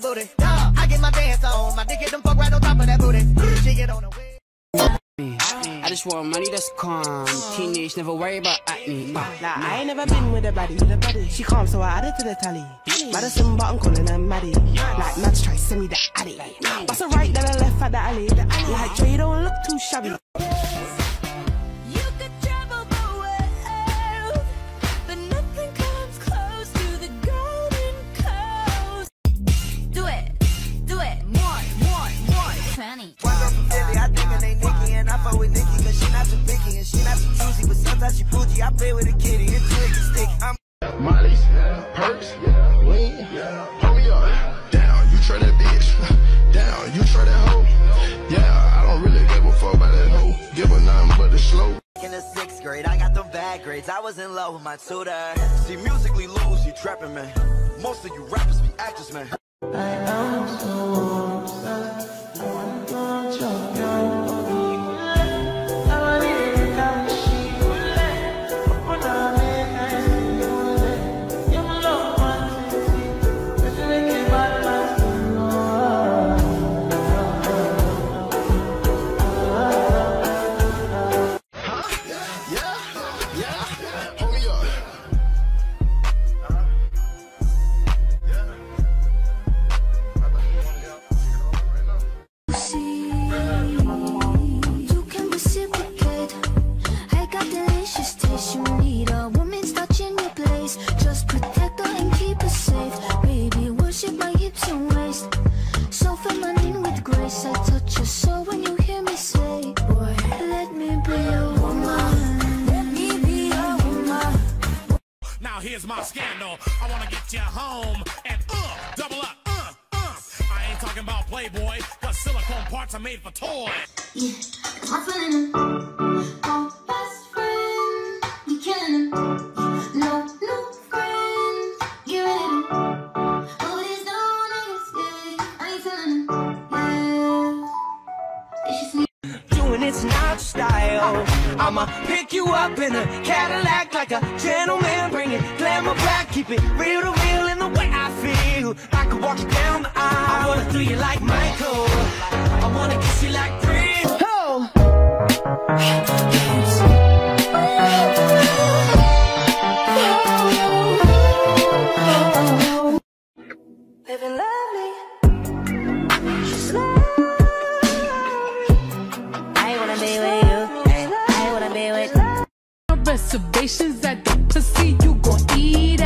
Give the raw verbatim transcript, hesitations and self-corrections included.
booty. I get my dance on, my dick hit them fuck right on top of that booty. She get on the way. I just want money that's calm. Teenage, never worry about acne. Nah, I ain't never been with a baddie. She calm, so I added to the tally. Madison, but I'm calling her Maddie. Like Mads try to send me the addy. Bust a right, then I left at the alley. Like Dre, don't look too shabby. You could travel the world, but nothing comes close to the golden coast. Do it, do it, more, more, more. twenty. I think her name Nikki and I fuck with Nikki cause she not too picky and she not too choosy, but sometimes she bougie. I play with a kitty and twig and stick. I'm Molly's, perks, lean, pull me up. Down, you try that bitch. Down, you try that hoe. Yeah, I don't really give a fuck about that hoe. Give her nothing but the slow. in the sixth grade, I got the bad grades. I was in love with my tutor. See, musically lose, you trapping, man. Most of you rappers be actors, man. I am so obsessed. I'm not joking. Here's my scandal. I wanna get you home and uh, double up, uh, uh. I ain't talking about Playboy, cause silicone parts are made for toys. Yeah, I'm feeling him. Oh, best friend, you killing him. No, no friend, get rid of him. Oh, there's no niggas, yeah, I ain't feeling him. Yeah, it's just me. Doing it's not style. I'ma pick you up in a Cadillac like a gentleman. Bring it glamour back, keep it real to real in the way I feel. I could walk you down the aisle. I wanna do you like Michael. I wanna kiss you like Prince. Oh. Living lovely. Slowly. I wanna be with you. I wanna be with you. Reservations at the pussy, you gon' eat